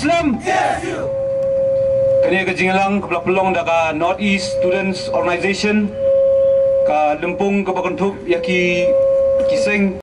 Muslim? Yes, you. Kini ke Jingalang ke pelong da ka North East Students Organization ka Lempung ke Bakentuk yaki kiseng